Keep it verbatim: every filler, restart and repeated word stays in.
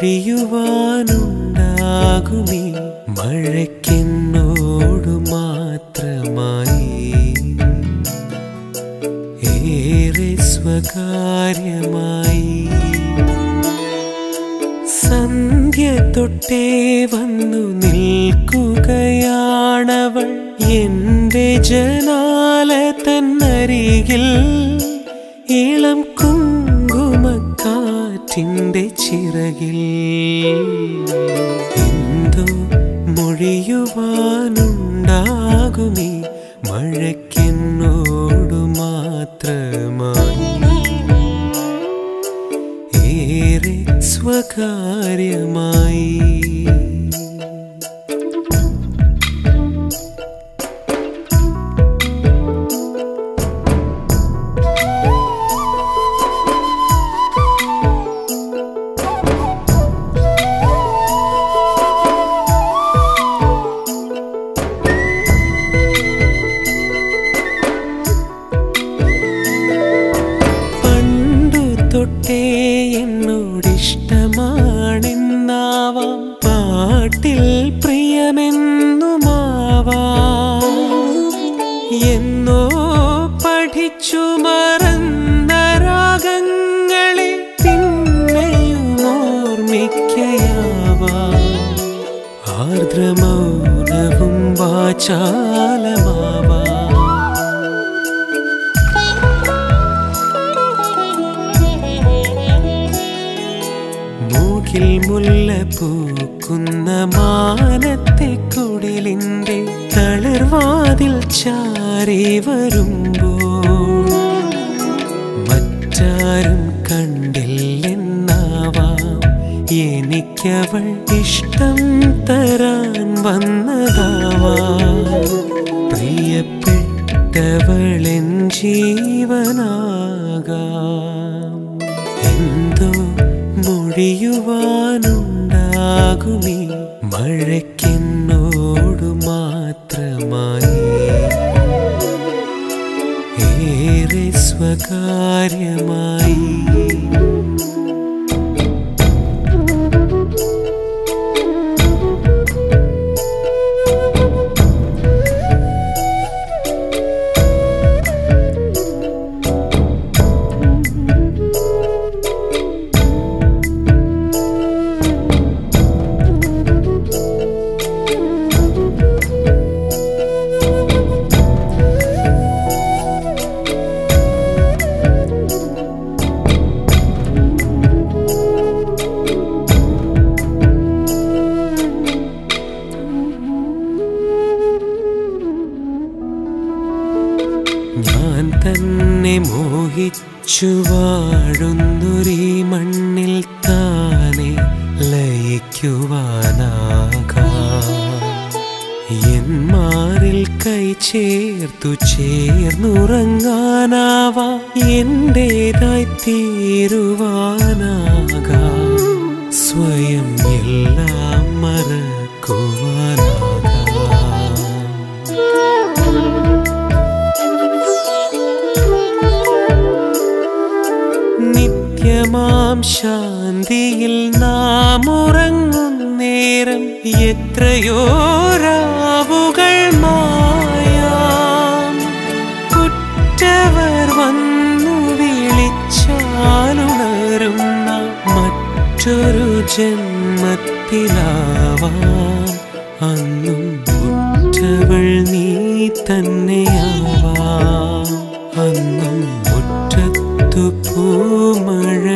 മൊഴിയുവാനുണ്ടാകുമീ മഴയ്ക്കെന്നോടു മാത്രമായി ഏറെ സ്വകാര്യമായി സന്ധ്യ തൊട്ടേ വന്നു നിൽക്കുകയാണവൾ എന്റെ ജനാല തന്നരികിൽ ഇളം കുങ്കുമക്കാറ്റിന്റെ ചിറകിൽ എന്തോ മൊഴിയുവാനുണ്ടാകുമീ മഴയ്ക്കെന്നോടു മാത്രമായി ഏറെ സ്വകാര്യമായി തൊട്ടേ എന്നോടിഷ്ടമാണെന്നാവാം പാട്ടിൽ പ്രിയമെന്നുമാവാം എന്നോ പഠിച്ചു മറന്ന രാഗങ്ങളെ പിന്നെയും ഓർമ്മിക്കയാവാം ആർദ്രമൗനവും വാചാലമാവാം മുല്ല പൂക്കുന്ന മാനത്തെ കുടിലിന്റെ തളിർവാതിൽ ചാരി വരുമ്പോൾ മറ്റാരും കണ്ടില്ലെന്നാവാം എനിക്കവൾ ഇഷ്ടം തരാൻ വന്നതാവാം പ്രിയപ്പെട്ടവളെൻ ജീവനാകാം എന്തോ മൊഴിയുവാനുണ്ടാകുമീ മഴയ്ക്കെന്നോടു മാത്രമായി ഏറെ സ്വകാര്യമായി ഞാൻ തന്നെ മോഹിച്ചു വാഴുന്നൊരീ മണ്ണിൽ താനെ ലയിക്കുവാനാകാം എൻ മാറിൽ കൈ ചേർത്തു ചേർന്നുറങ്ങാനാവാം എന്റേതായി തീരുവാനാകാം സ്വയം എല്ലാം മറക്കുവാനാകാം നിത്യമാം ശാന്തിയിൽ നാം ഉറങ്ങുന്നേരം എത്രയോ രാവുകൾ മായാം ഉറ്റവർ വന്നു വിളിച്ചാലുണരുന്ന മറ്റൊരു ജന്മത്തിലാവാം അന്നും ഉറ്റവൾ നീ തന്നെയാവാം അന്നും മുറ്റത്തു പൂമഴ